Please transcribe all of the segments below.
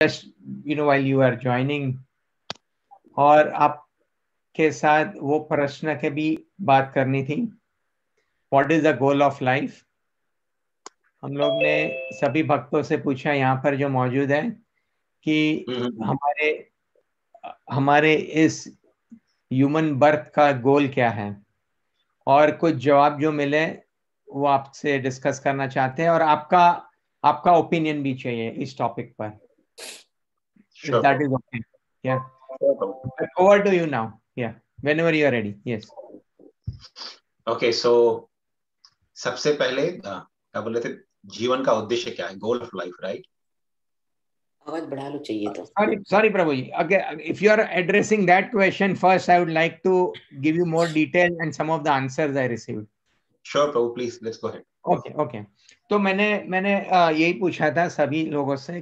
just while you are joining, और आपके साथ वो प्रश्न के भी बात करनी थी. What is the goal of life? हम लोग ने सभी भक्तों से पूछा यहाँ पर जो मौजूद है कि हमारे हमारे इस ह्यूमन बर्थ का गोल क्या है, और कुछ जवाब जो मिले वो आपसे डिस्कस करना चाहते हैं, और आपका ओपिनियन भी चाहिए इस टॉपिक पर. If that is okay. Yeah. Over to you now. Yeah. Whenever you are ready. Yes. Okay, so सबसे पहले क्या बोले थे, जीवन का उद्देश्य क्या है? Goal of life, right? आवाज बढ़ा लो चाहिए तो. Sorry Prabhu ji. Okay, if you are addressing that question first, I would like to give you more detail and some of the answers I received. Sure Prabhu, please let's go ahead. Okay. तो मैंने यही पूछा था सभी लोगों से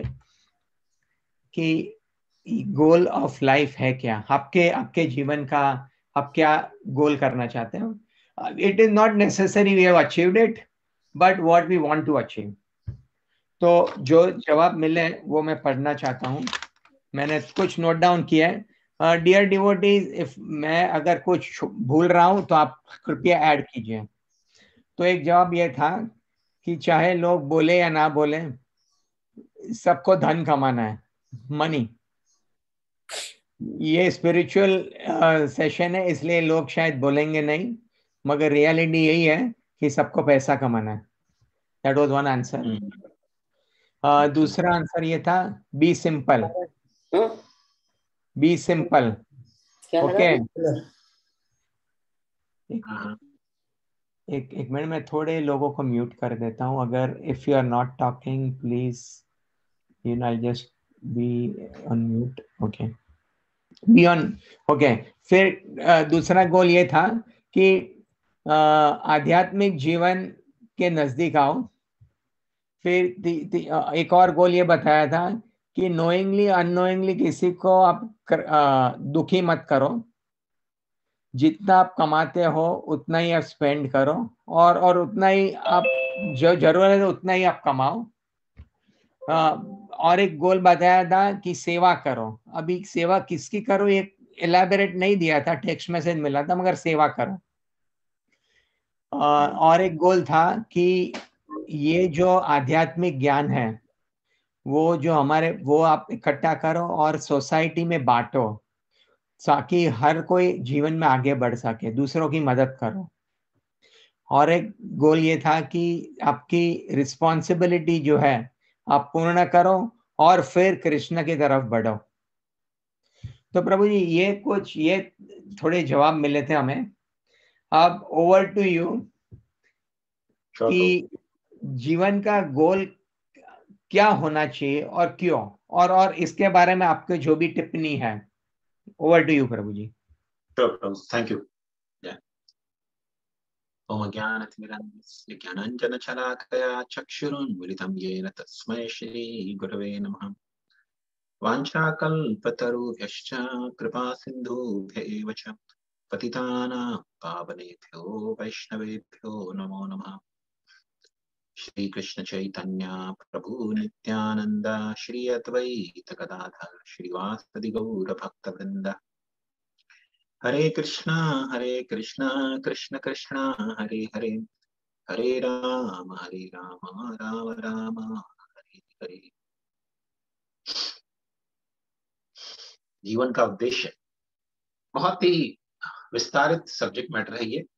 कि गोल of life है क्या, आपके जीवन का आप क्या गोल करना चाहते हो. It is not necessary we have achieved it, but what we want to achieve. तो जो जवाब मिले वो मैं पढ़ना चाहता हूँ. मैंने कुछ नोट डाउन किया है. डियर डिवोटीज, इफ मैं अगर कुछ भूल रहा हूँ तो आप कृपया ऐड कीजिए. तो एक जवाब ये था कि चाहे लोग बोले या ना बोले, सबको धन कमाना है, मनी. ये स्पिरिचुअल सेशन है, इसलिए लोग शायद बोलेंगे नहीं, मगर रियलिटी यही है कि सबको पैसा कमाना है. That was one answer. दूसरा आंसर ये था, be simple. Be simple. Okay. एक मिनट में थोड़े लोगों को म्यूट कर देता हूँ. अगर if you are not talking please I just be on mute. Okay, be on. Okay. फिर दूसरा गोल ये था कि आध्यात्मिक जीवन के नजदीक आओ. फिर एक और गोल ये बताया था कि नोइंगली अननोइंगली किसी को आप दुखी मत करो. जितना आप कमाते हो उतना ही आप स्पेंड करो, और उतना ही आप जो जरूरत है उतना ही आप कमाओ. और एक गोल बताया था कि सेवा करो. अभी सेवा किसकी करो ये एलैबोरेट नहीं दिया था, टेक्स्ट मैसेज मिला था, मगर सेवा करो. और एक गोल था कि ये जो आध्यात्मिक ज्ञान है वो आप इकट्ठा करो और सोसाइटी में बांटो, ताकि हर कोई जीवन में आगे बढ़ सके, दूसरों की मदद करो. और एक गोल ये था कि आपकी रिस्पॉन्सिबिलिटी जो है आप पूर्ण करो और फिर कृष्ण की तरफ बढ़ो. तो प्रभु जी ये थोड़े जवाब मिले थे हमें. अब ओवर टू यू कि जीवन का गोल क्या होना चाहिए और क्यों, और इसके बारे में आपके जो भी टिप्पणी है. Over to you Prabhu ji. Thank you. ओम ज्ञानतिमिरन्धस्य ज्ञानाञ्जनशलाकया चक्षुरुन्मिलितं येन तस्मै श्रीगुरवे नमः. वाञ्छाकल्पतरुभ्यश्च कृपासिन्धुभ्य एव च पतितानां पावनेभ्यो वैष्णवेभ्यो नमो नमः. श्री कृष्ण चैतन्य प्रभु नित्यानंद, श्री अद्वैत गदाधर श्रीवासदि गौर भक्तवृंद. हरे कृष्णा कृष्ण कृष्ण हरे हरे, हरे राम राम राम हरे हरे. जीवन का उद्देश्य बहुत ही विस्तारित सब्जेक्ट मैटर है ये.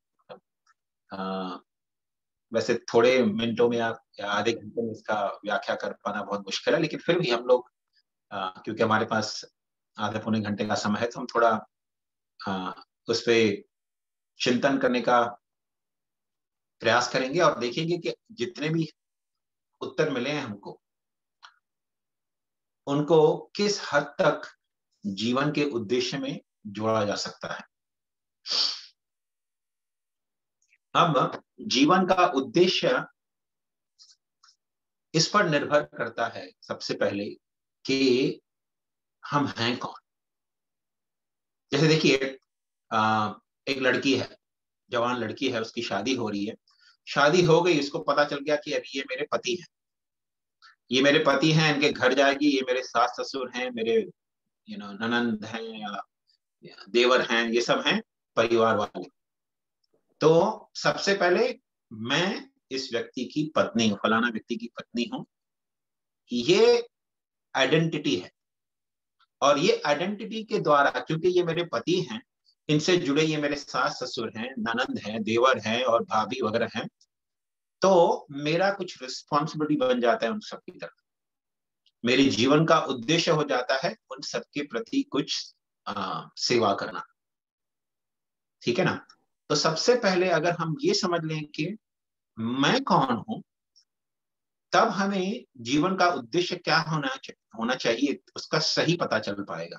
वैसे थोड़े मिनटों में या आधे घंटे में इसका व्याख्या कर पाना बहुत मुश्किल है, लेकिन फिर भी हम लोग क्योंकि हमारे पास आधे पौने घंटे का समय है, तो हम थोड़ा उस पर चिंतन करने का प्रयास करेंगे और देखेंगे कि जितने भी उत्तर मिले हैं हमको, उनको किस हद तक जीवन के उद्देश्य में जोड़ा जा सकता है. अब जीवन का उद्देश्य इस पर निर्भर करता है सबसे पहले कि हम हैं कौन. जैसे देखिए, एक लड़की है, जवान लड़की है, उसकी शादी हो रही है. शादी हो गई, उसको पता चल गया कि अभी ये मेरे पति हैं. ये मेरे पति हैं, इनके घर जाएगी, ये मेरे सास ससुर हैं, मेरे ननंद हैं या देवर हैं, ये सब हैं परिवार वाले। तो सबसे पहले मैं इस व्यक्ति की पत्नी हूँ, फलाना व्यक्ति की पत्नी हूँ, ये आइडेंटिटी है। और ये आइडेंटिटी के द्वारा, क्योंकि ये मेरे पति हैं, इनसे जुड़े ये मेरे सास ससुर हैं, ननंद हैं, देवर हैं और भाभी वगैरह हैं, तो मेरा कुछ रिस्पॉन्सिबिलिटी बन जाता है उन सबकी तरफ। मेरे जीवन का उद्देश्य हो जाता है उन सबके प्रति कुछ सेवा करना। ठीक है ना? तो सबसे पहले अगर हम ये समझ लें कि मैं कौन हूं, तब हमें जीवन का उद्देश्य क्या होना चाहिए उसका सही पता चल पाएगा।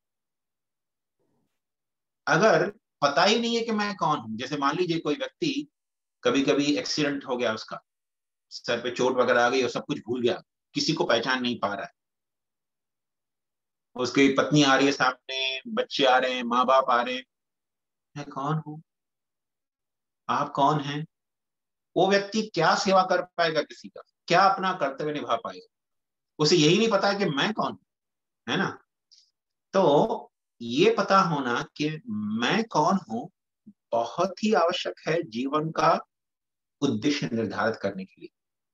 अगर पता ही नहीं है कि मैं कौन हूं, जैसे मान लीजिए कोई व्यक्ति कभी कभी एक्सीडेंट हो गया, उसका सर पे चोट वगैरह आ गई और सब कुछ भूल गया, किसी को पहचान नहीं पा रहा है, उसकी पत्नी आ रही है सामने, बच्चे आ रहे हैं, माँ बाप आ रहे हैं, मैं कौन हूं, आप कौन हैं? वो व्यक्ति क्या सेवा कर पाएगा किसी का, क्या अपना कर्तव्य निभा पाएगा? उसे यही नहीं पता है कि मैं कौन हूं, है ना? तो ये पता होना कि मैं कौन हूं बहुत ही आवश्यक है जीवन का उद्देश्य निर्धारित करने के लिए।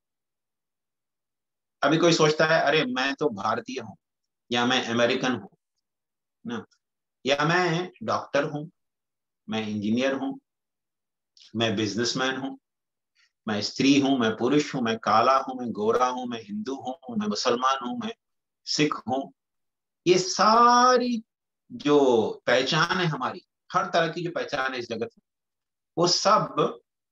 अभी कोई सोचता है अरे मैं तो भारतीय हूं, या मैं अमेरिकन हूं ना, या मैं डॉक्टर हूं, मैं इंजीनियर हूं, मैं बिजनेसमैन हूं, मैं स्त्री हूं, मैं पुरुष हूं, मैं काला हूं, मैं गोरा हूं, मैं हिंदू हूं, मैं मुसलमान हूं, मैं सिख हूं। ये सारी जो पहचान है हमारी, हर तरह की जो पहचान है इस जगत में, वो सब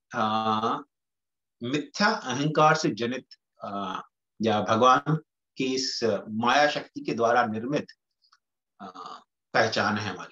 मिथ्या अहंकार से जनित या भगवान की इस माया शक्ति के द्वारा निर्मित पहचान है हमारी।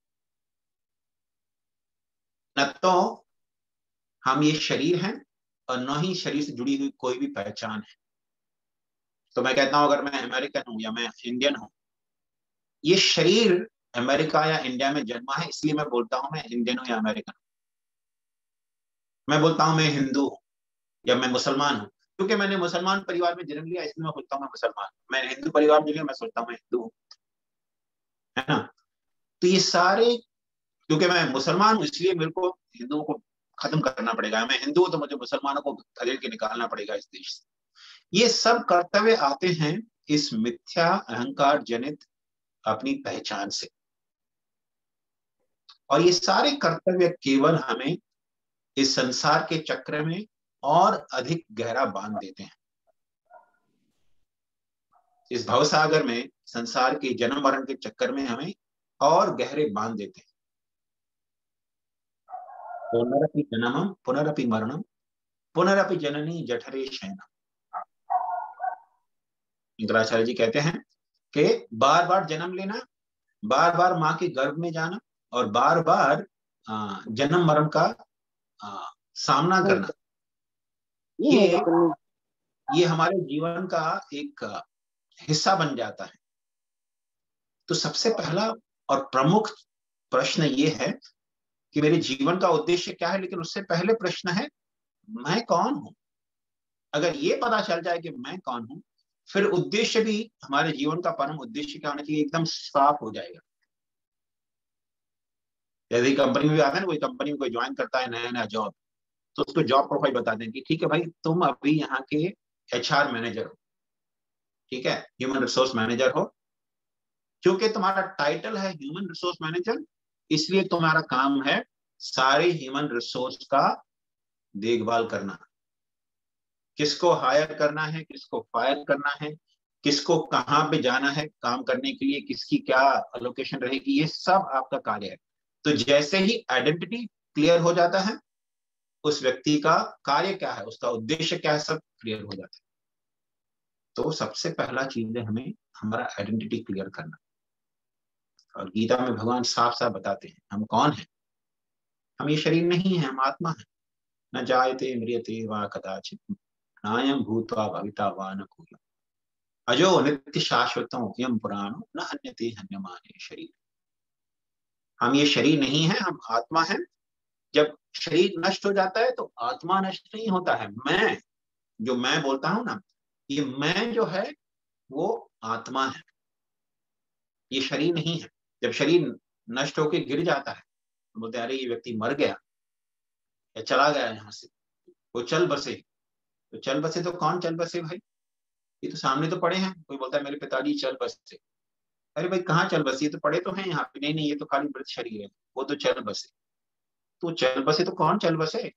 न तो हम ये शरीर हैं और न ही शरीर से जुड़ी हुई कोई भी पहचान है। तो मैं कहता हूं अगर मैं अमेरिकन हूं या मैं इंडियन हूं, ये शरीर अमेरिका या इंडिया में जन्मा है, इसलिए मैं बोलता हूं मैं इंडियन हूं या अमेरिकन हूं। मैं बोलता हूं मैं हिंदू हूं या मैं मुसलमान हूं, क्योंकि मैंने मुसलमान परिवार में जन्म लिया इसलिए मैं बोलता हूं मैं मुसलमान। मैं हिंदू परिवार में लिया, मैं सोचता हूं मैं हिंदू हूं, है ना? तो ये सारे, क्योंकि मैं मुसलमान हूं इसलिए मेरे को हिंदुओं को खत्म करना पड़ेगा, मैं हिंदू हूं तो मुझे मुसलमानों को खदेड़ के निकालना पड़ेगा इस देश से। ये सब कर्तव्य आते हैं इस मिथ्या अहंकार जनित अपनी पहचान से। और ये सारे कर्तव्य केवल हमें इस संसार के चक्र में और अधिक गहरा बांध देते हैं। इस भवसागर में, संसार के जन्म मरण के चक्कर में हमें और गहरे बांध देते हैं। पुनरपि जन्मम पुनरपि मरणम पुनरपि जननी जठरे शयनम। शंकराचार्य जी कहते हैं कि बार बार जन्म लेना, बार बार माँ के गर्भ में जाना और बार बार जन्म मरण का सामना करना, ये हमारे जीवन का एक हिस्सा बन जाता है। तो सबसे पहला और प्रमुख प्रश्न ये है कि मेरे जीवन का उद्देश्य क्या है, लेकिन उससे पहले प्रश्न है मैं कौन हूं। अगर ये पता चल जाए कि मैं कौन हूं, फिर उद्देश्य भी, हमारे जीवन का परम उद्देश्य क्या होना चाहिए, एकदम साफ हो जाएगा। जैसे कंपनी में आता है ना, कोई कंपनी में कोई ज्वाइन करता है नया नया जॉब, तो उसको जॉब प्रोफाइल बता दें कि ठीक है भाई तुम अभी यहाँ के HR मैनेजर हो, ठीक है, ह्यूमन रिसोर्स मैनेजर हो। क्योंकि तुम्हारा टाइटल है ह्यूमन रिसोर्स मैनेजर, इसलिए तुम्हारा काम है सारे ह्यूमन रिसोर्स का देखभाल करना। किसको हायर करना है, किसको फायर करना है, किसको कहाँ पे जाना है काम करने के लिए, किसकी क्या अलोकेशन रहेगी, ये सब आपका कार्य है। तो जैसे ही आइडेंटिटी क्लियर हो जाता है, उस व्यक्ति का कार्य क्या है, उसका उद्देश्य क्या है, सब क्लियर हो जाता है। तो सबसे पहला चीज है हमें हमारा आइडेंटिटी क्लियर करना। और गीता में भगवान साफ साफ बताते हैं हम कौन है। हम ये शरीर नहीं है, हम आत्मा है। न जायते म्रियते वा कदाचित नायं भूत्वा भविता वा न भूयः अजो नित्य शाश्वतो यम पुराणो न हन्यते हन्यमाने शरीर। हम ये शरीर नहीं है, हम आत्मा है। जब शरीर नष्ट हो जाता है तो आत्मा नष्ट नहीं होता है। मैं, जो मैं बोलता हूं ना, ये मैं जो है वो आत्मा है, ये शरीर नहीं है। जब शरीर नष्ट होकर गिर जाता है तो बोलते हैं अरे ये व्यक्ति मर गया या चला गया यहाँ से, वो चल बसे। तो चल बसे तो कौन चल बसे भाई? ये तो सामने तो पड़े हैं। कोई बोलता है मेरे पिताजी चल बसे। अरे भाई कहाँ चल बसे? ये तो पड़े तो हैं यहाँ पे। नहीं नहीं, ये तो खाली मृत शरीर है, वो तो चल बसे। तो चल बसे तो कौन चल बसे?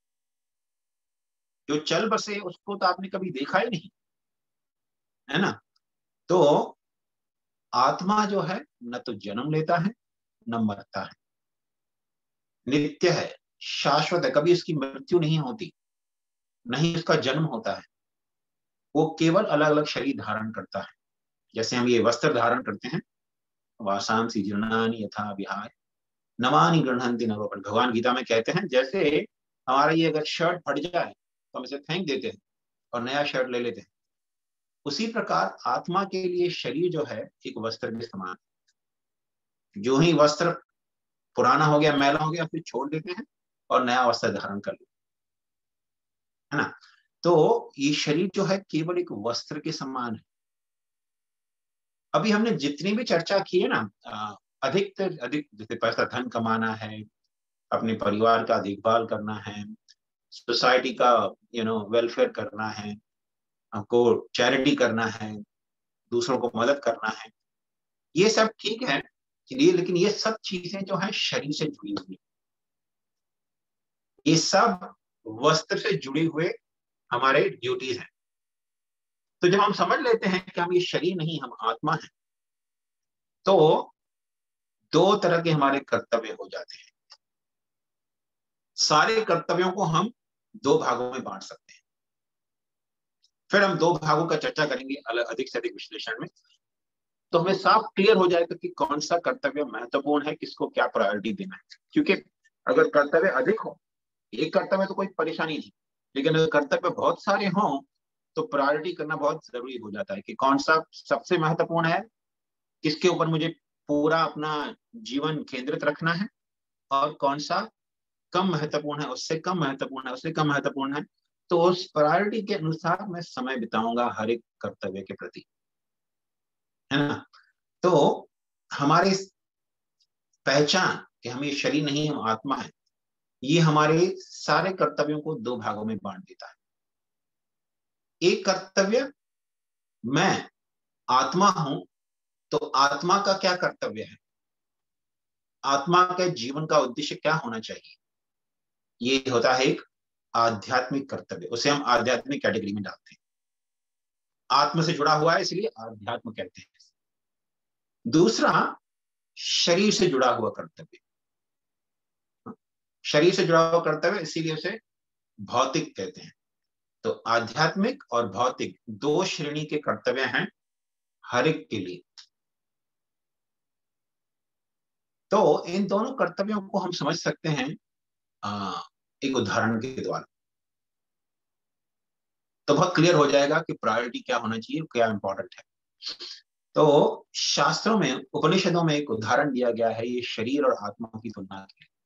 जो चल बसे उसको तो आपने कभी देखा ही नहीं, है ना। तो आत्मा जो है न तो जन्म लेता है न मरता है, नित्य है, शाश्वत है, कभी उसकी मृत्यु नहीं होती, नहीं उसका जन्म होता है। वो केवल अलग अलग शरीर धारण करता है। जैसे हम ये वस्त्र धारण करते हैं, वासांसी जीर्णानि यथा विहाय नवानि गृह्णन्ति नरोपण, भगवान गीता में कहते हैं जैसे हमारा ये अगर शर्ट फट जाए तो हम इसे फेंक देते हैं और नया शर्ट ले लेते हैं, उसी प्रकार आत्मा के लिए शरीर जो है एक वस्त्र के समान है। जो ही वस्त्र पुराना हो गया, मैला हो गया, फिर छोड़ देते हैं और नया वस्त्र धारण कर लेते हैं, है ना। तो ये शरीर जो है केवल एक वस्त्र के समान है। अभी हमने जितनी भी चर्चा की है ना, अधिक से अधिक, जैसे पैसा धन कमाना है, अपने परिवार का देखभाल करना है, सोसाइटी का वेलफेयर करना है, हमको चैरिटी करना है, दूसरों को मदद करना है, ये सब ठीक है। लेकिन ये सब चीजें जो है शरीर से जुड़ी हुई, ये सब वस्त्र से जुड़े हुए हमारे ड्यूटीज हैं। तो जब हम समझ लेते हैं कि हम ये शरीर नहीं, हम आत्मा हैं, तो दो तरह के हमारे कर्तव्य हो जाते हैं। सारे कर्तव्यों को हम दो भागों में बांट सकते हैं। फिर हम दो भागों का चर्चा करेंगे अधिक से अधिक विश्लेषण में, तो हमें साफ क्लियर हो जाएगा कि कौन सा कर्तव्य महत्वपूर्ण है, किसको क्या प्रायोरिटी देना है। क्योंकि अगर कर्तव्य अधिक हो, एक कर्तव्य तो कोई परेशानी नहीं, लेकिन अगर कर्तव्य बहुत सारे हों तो प्रायोरिटी करना बहुत जरूरी हो जाता है कि कौन सा सबसे महत्वपूर्ण है, किसके ऊपर मुझे पूरा अपना जीवन केंद्रित रखना है, और कौन सा कम महत्वपूर्ण है, उससे कम महत्वपूर्ण है, उससे कम महत्वपूर्ण है। तो उस प्रायोरिटी के अनुसार मैं समय बिताऊंगा हर एक कर्तव्य के प्रति, है ना। तो हमारी पहचान कि हम ये शरीर नहीं, हम आत्मा है, ये हमारे सारे कर्तव्यों को दो भागों में बांट देता है। एक कर्तव्य, मैं आत्मा हूं, तो आत्मा का क्या कर्तव्य है, आत्मा के जीवन का उद्देश्य क्या होना चाहिए, ये होता है एक आध्यात्मिक कर्तव्य। उसे हम आध्यात्मिक कैटेगरी में डालते हैं। आत्म से जुड़ा हुआ है इसलिए आध्यात्म कहते हैं। दूसरा, शरीर से जुड़ा हुआ कर्तव्य, शरीर से जुड़ा हुआ कर्तव्य इसीलिए उसे भौतिक कहते हैं। तो आध्यात्मिक और भौतिक दो श्रेणी के कर्तव्य हैं हर एक के लिए। तो इन दोनों कर्तव्यों को हम समझ सकते हैं एक उदाहरण के द्वारा। तो बहुत क्लियर हो जाएगा कि प्रायोरिटी क्या होना चाहिए, क्या इंपॉर्टेंट है। तो शास्त्रों में, उपनिषदों में एक उदाहरण दिया गया है ये शरीर और आत्मा की तुलना के लिए।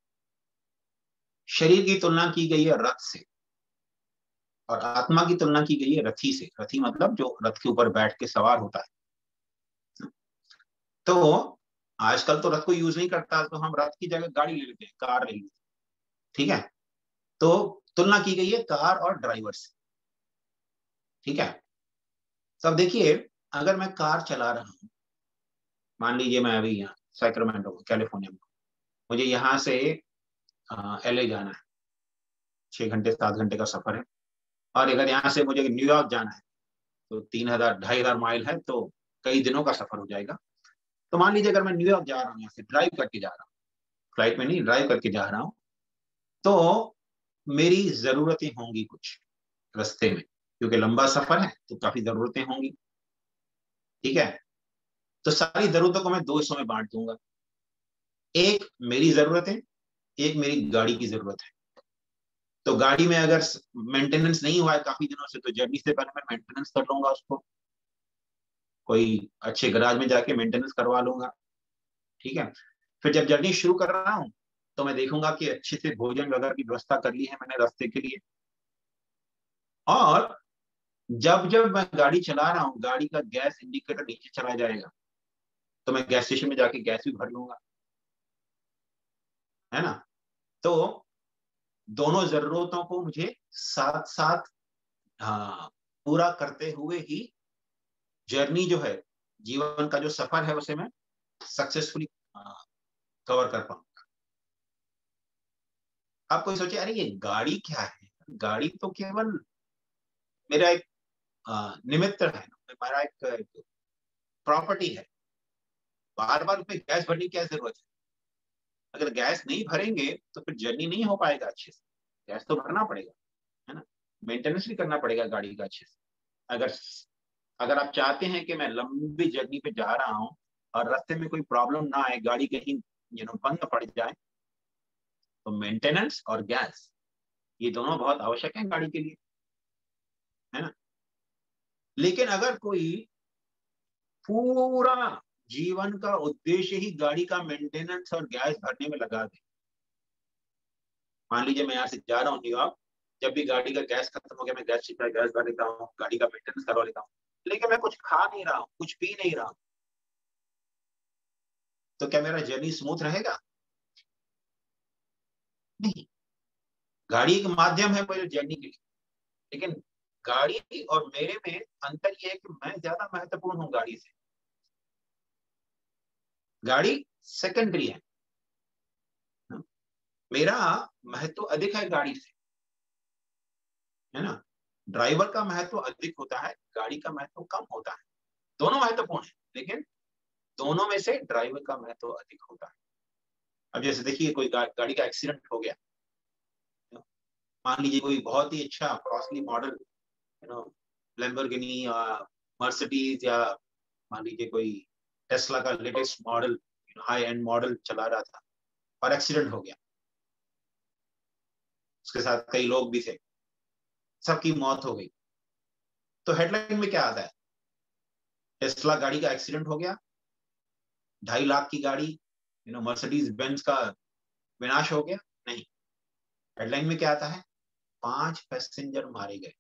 शरीर की तुलना की गई है रथ से और आत्मा की तुलना की गई है रथी से। रथी मतलब जो रथ के ऊपर बैठ के सवार होता है। तो आजकल तो रथ को यूज नहीं करता, तो हम रथ की जगह गाड़ी ले लेते हैं, कार ले लेते हैं, ठीक है। तो तुलना की गई है कार और ड्राइवर से, ठीक है। तो अब देखिए, अगर मैं कार चला रहा हूं, मान लीजिए मैं अभी यहाँ सैक्रामेंटो कैलिफोर्निया में, मुझे यहाँ से LA जाना है, 6 घंटे 7 घंटे का सफर है। और अगर यहाँ से मुझे न्यूयॉर्क जाना है तो 3,000 2,500 माइल है, तो कई दिनों का सफर हो जाएगा। तो मान लीजिए अगर मैं न्यूयॉर्क जा रहा हूँ, यहाँ से ड्राइव करके जा रहा हूँ, फ्लाइट में नहीं, ड्राइव करके जा रहा हूँ, तो मेरी जरूरतें होंगी कुछ रास्ते में, क्योंकि लंबा सफर है तो काफी जरूरतें होंगी, ठीक है। तो सारी जरूरतों को मैं दो हिस्सों में बांट दूंगा। एक मेरी जरूरत है, एक मेरी गाड़ी की जरूरत है। तो गाड़ी में अगर मेंटेनेंस नहीं हुआ है काफी दिनों से, तो जर्नी से पहले मैं मेंटेनेंस कर लूंगा उसको, कोई अच्छे गराज में जाके मेंटेनेंस करवा लूंगा, ठीक है। फिर जब जर्नी शुरू कर रहा हूँ तो मैं देखूंगा कि अच्छे से भोजन वगैरह की व्यवस्था कर ली है मैंने रास्ते के लिए। और जब जब मैं गाड़ी चला रहा हूँ, गाड़ी का गैस इंडिकेटर नीचे चला जाएगा, तो मैं गैस स्टेशन में जाके गैस भी भर लूंगा, है ना। तो दोनों जरूरतों को मुझे साथ साथ, हाँ, पूरा करते हुए ही जर्नी जो है, जीवन का जो सफर है, उसे मैं सक्सेसफुली कवर कर पाऊंगा। आप कोई सोचे अरे ये गाड़ी क्या है, गाड़ी तो केवल मेरा एक निमित्त है, हमारा एक प्रॉपर्टी है, बार बार उसमें गैस भरने की क्या जरूरत है। अगर गैस नहीं भरेंगे तो फिर जर्नी नहीं हो पाएगा अच्छे से, गैस तो भरना पड़ेगा, है ना। मेंटेनेंस भी करना पड़ेगा गाड़ी का अच्छे से। अगर अगर आप चाहते हैं कि मैं लंबी जर्नी पे जा रहा हूँ और रास्ते में कोई प्रॉब्लम ना आए, गाड़ी कहीं बंद पड़ जाए, तो मेंटेनेंस और गैस, ये दोनों बहुत आवश्यक है गाड़ी के लिए, है ना। लेकिन अगर कोई पूरा जीवन का उद्देश्य ही गाड़ी का मेंटेनेंस और गैस भरने में लगा दे, मान लीजिए मैं यहाँ से जा रहा हूँ न्यूयॉर्क, जब भी गाड़ी का गैस खत्म हो गया, मैं गैस भर लेता हूँ, गाड़ी का मेंटेनेंस करवा लेता हूँ, लेकिन मैं कुछ खा नहीं रहा हूँ, कुछ पी नहीं रहा हूँ, तो क्या मेरा जर्नी स्मूथ रहेगा? नहीं। गाड़ी एक माध्यम है मेरे जर्नी के लिए, लेकिन गाड़ी और मेरे में अंतर यह है कि मैं ज्यादा महत्वपूर्ण हूँ गाड़ी से, गाड़ी सेकेंडरी है। मेरा महत्व अधिक है गाड़ी से, है ना। ड्राइवर का महत्व अधिक होता है, गाड़ी का महत्व कम होता है। दोनों महत्वपूर्ण है, लेकिन दोनों में से ड्राइवर का महत्व अधिक होता है। अब जैसे देखिए कोई गाड़ी का एक्सीडेंट हो गया, मान लीजिए कोई बहुत ही अच्छा कॉस्टली मॉडल, लैम्बोर्गिनी या मर्सिडीज, या मान लीजिए कोई टेस्ला का latest model, high end model चला रहा था और एक्सीडेंट हो गया, उसके साथ कई लोग भी थे, सबकी मौत हो गई। तो हेडलाइन में क्या आता है? टेस्ला गाड़ी का एक्सीडेंट हो गया, 2.5 लाख की गाड़ी, मर्सिडीज बेंज का विनाश हो गया। नहीं, हेडलाइन में क्या आता है? 5 पैसेंजर मारे गए,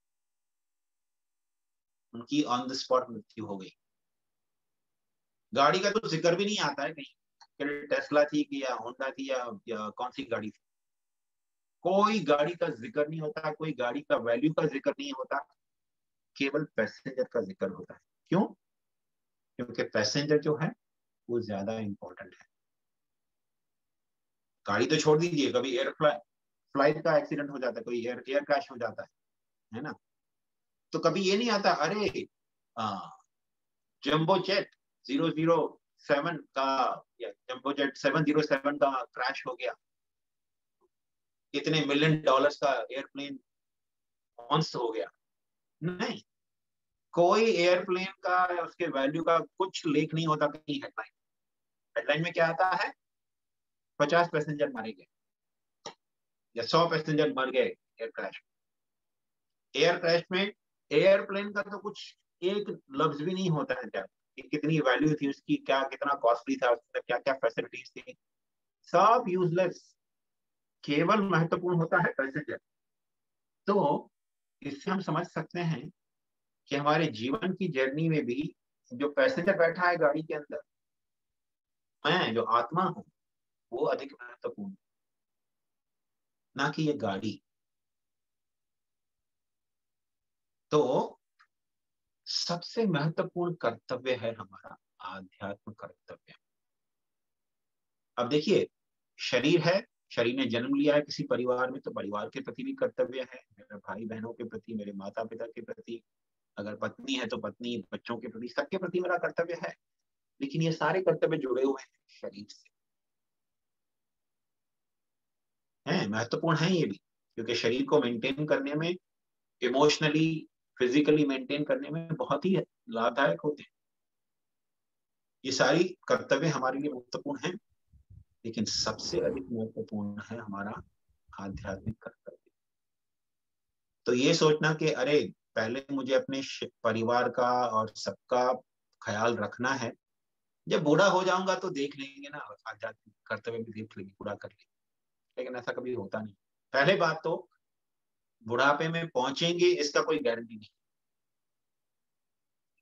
उनकी ऑन द स्पॉट मृत्यु हो गई। गाड़ी का तो जिक्र भी नहीं आता है कहीं, टेस्ला थी कि या होंडा थी या कौन सी गाड़ी थी, कोई गाड़ी का जिक्र नहीं होता, कोई गाड़ी का वैल्यू का जिक्र नहीं होता, केवल पैसेंजर का जिक्र होता है। क्यों? क्योंकि पैसेंजर जो है वो ज्यादा इंपॉर्टेंट है। गाड़ी तो छोड़ दीजिए, कभी फ्लाइट का एक्सीडेंट हो जाता है, कोई एयर क्रैश हो जाता है ना, तो कभी ये नहीं आता अरे जंबो जेट 007 का या जंबो जेट 707 का क्रैश हो गया, कितने $1 मिलियन का एयरप्लेन ध्वंस हो गया। नहीं, कोई एयरप्लेन का या उसके वैल्यू का कुछ लेख नहीं होता कहीं हेडलाइन। हेडलाइन में क्या आता है? 50 पैसेंजर मारे गए या 100 पैसेंजर मर गए एयर क्रैश। एयर क्रैश में एयरप्लेन का तो कुछ एक लफ्ज भी नहीं होता है, क्या कि कितनी वैल्यू थी उसकी, क्या कितना कॉस्टली था, उसमें क्या क्या फैसिलिटीज थी, सब यूजलेस। केवल महत्वपूर्ण होता है पैसेंजर। तो इससे हम समझ सकते हैं कि हमारे जीवन की जर्नी में भी जो पैसेंजर बैठा है गाड़ी के अंदर, मैं जो आत्मा हूँ, वो अधिक महत्वपूर्ण, ना कि ये गाड़ी। तो सबसे महत्वपूर्ण कर्तव्य है हमारा आध्यात्म कर्तव्य। अब देखिए, शरीर है, शरीर ने जन्म लिया है किसी परिवार में, तो परिवार के प्रति भी कर्तव्य है, मेरे भाई बहनों के प्रति, मेरे माता पिता के प्रति, अगर पत्नी है तो पत्नी, बच्चों के प्रति, सबके प्रति मेरा कर्तव्य है। लेकिन ये सारे कर्तव्य जुड़े हुए हैं शरीर से, हैं महत्वपूर्ण है ये भी, क्योंकि शरीर को मेंटेन करने में, इमोशनली फिजिकली मेंटेन करने में बहुत ही लाभदायक होते हैं। ये सारी कर्तव्य हमारे लिए महत्वपूर्ण हैं, लेकिन सबसे अधिक महत्वपूर्ण है हमारा आध्यात्मिक कर्तव्य। तो ये सोचना कि अरे पहले मुझे अपने परिवार का और सबका ख्याल रखना है, जब बूढ़ा हो जाऊंगा तो देख लेंगे ना, आध्यात्मिक कर्तव्य भी देख लेंगे, पूरा कर लेंगे। लेकिन ऐसा कभी होता नहीं। पहले बात तो बुढ़ापे में पहुंचेंगे इसका कोई गारंटी नहीं,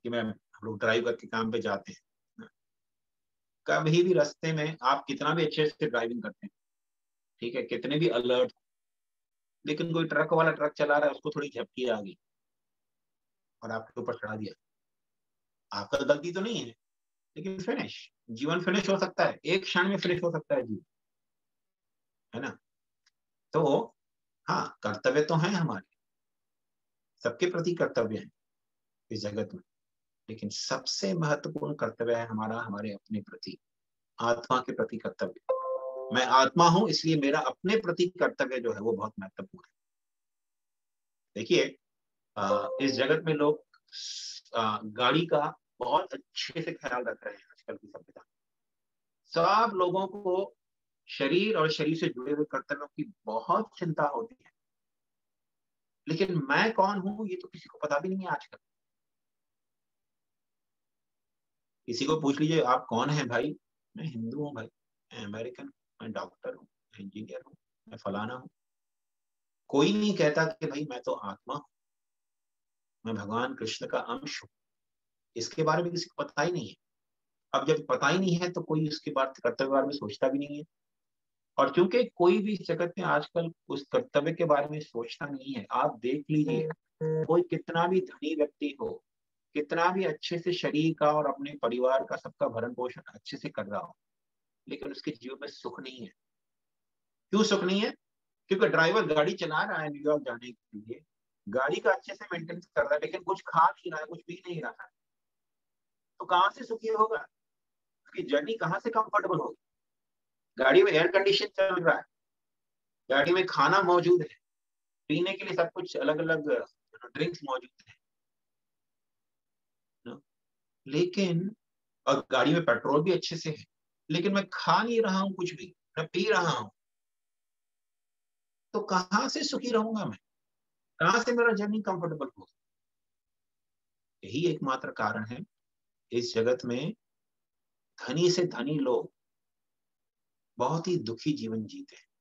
कि हम लोग ड्राइव करके काम पे जाते हैं, कभी भी रास्ते में आप कितना भी अच्छे से ड्राइविंग करते हैं, ठीक है, कितने भी अलर्ट, लेकिन कोई ट्रक वाला ट्रक चला रहा है, उसको थोड़ी झपकी आ गई और आपके ऊपर चढ़ा दिया, आपका तो गलती तो नहीं है, लेकिन फिनिश, जीवन फिनिश हो सकता है, एक क्षण में फिनिश हो सकता है जीवन, है ना। तो हाँ, कर्तव्य तो है हमारे, सबके प्रति कर्तव्य है इस जगत में, लेकिन सबसे महत्वपूर्ण कर्तव्य है हमारा हमारे अपने प्रति, आत्मा के प्रति कर्तव्य। मैं आत्मा हूं, इसलिए मेरा अपने प्रति कर्तव्य जो है वो बहुत महत्वपूर्ण है। देखिए, इस जगत में लोग गाड़ी का बहुत अच्छे से ख्याल रख रहे हैं आजकल की सभ्यता। सब लोगों को शरीर और शरीर से जुड़े हुए कर्तव्यों की बहुत चिंता होती है, लेकिन मैं कौन हूं ये तो किसी को पता भी नहीं है आजकल। किसी को पूछ लीजिए आप कौन है भाई, मैं हिंदू हूँ भाई, मैं अमेरिकन, मैं डॉक्टर हूँ, मैं इंजीनियर हूँ, मैं फलाना हूँ। कोई नहीं कहता कि भाई मैं तो आत्मा हूँ, मैं भगवान कृष्ण का अंश हूँ। इसके बारे में किसी को पता ही नहीं है। अब जब पता ही नहीं है तो कोई उसके बारे कर्तव्य के बारे में सोचता भी नहीं है। और क्योंकि कोई भी इस जगत में आजकल उस कर्तव्य के बारे में सोचता नहीं है, आप देख लीजिए, कोई कितना भी धनी व्यक्ति हो, कितना भी अच्छे से शरीर का और अपने परिवार का सबका भरण पोषण अच्छे से कर रहा हो, लेकिन उसके जीवन में सुख नहीं है। क्यों सुख नहीं है? क्योंकि ड्राइवर गाड़ी चला रहा है न्यूयॉर्क जाने के लिए, गाड़ी का अच्छे से मेंटेनेंस कर रहा है, लेकिन कुछ खा नहीं रहा है, कुछ पी नहीं रहा है, तो कहां से सुखी होगा? उसकी जर्नी कहां से कंफर्टेबल होगी? गाड़ी में एयर कंडीशन चल रहा है, गाड़ी में खाना मौजूद है, पीने के लिए सब कुछ अलग अलग ड्रिंक्स मौजूद है, लेकिन और गाड़ी में पेट्रोल भी अच्छे से है, लेकिन मैं खा नहीं रहा हूं कुछ भी, मैं पी रहा हूं, तो कहां से सुखी रहूंगा मैं? कहां से मेरा जर्नी कंफर्टेबल होगा? यही एकमात्र कारण है इस जगत में धनी से धनी लोग बहुत ही दुखी जीवन जीते हैं।